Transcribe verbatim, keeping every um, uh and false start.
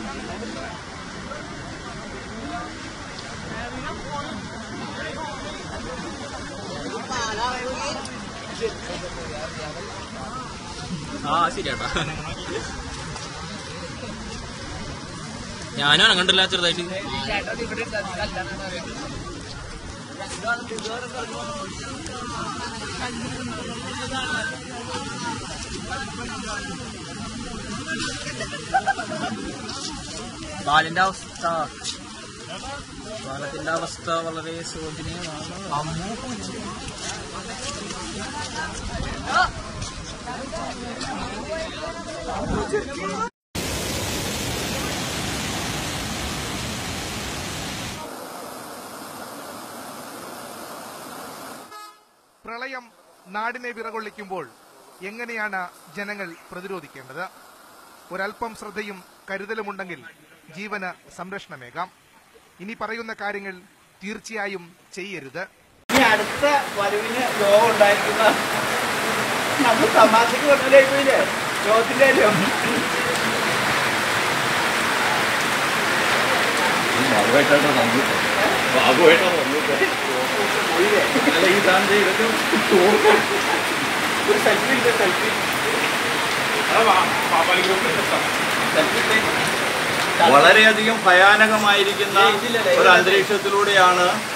ആ ശരിയാട്ടാ, ഞാനും കണ്ടില്ല ചെറുതായിട്ട്. ബാലിന്റെ അവസ്ഥ ബാലത്തിന്റെ അവസ്ഥ വളരെ ശോചനീയമാണ്. പ്രളയം നാടിനെ വിറകൊള്ളിക്കുമ്പോൾ എങ്ങനെയാണ് ജനങ്ങൾ പ്രതിരോധിക്കേണ്ടത്? ഒരൽപ്പം ശ്രദ്ധയും കരുതലുമുണ്ടെങ്കിൽ ജീവന് സംരക്ഷണമേകാം. ഇനി പറയുന്ന കാര്യങ്ങൾ തീർച്ചയായും ചെയ്യരുത്. ഇനി അടുത്ത വരവിന് രോഗം ഉണ്ടായിരിക്കുന്ന നമ്മൾ തമാശക്ക് പറഞ്ഞില്ലേ രോഗത്തിന്റെ കാര്യം. വളരെയധികം ഭയാനകമായിരിക്കുന്ന ഒരു അന്തരീക്ഷത്തിലൂടെയാണ്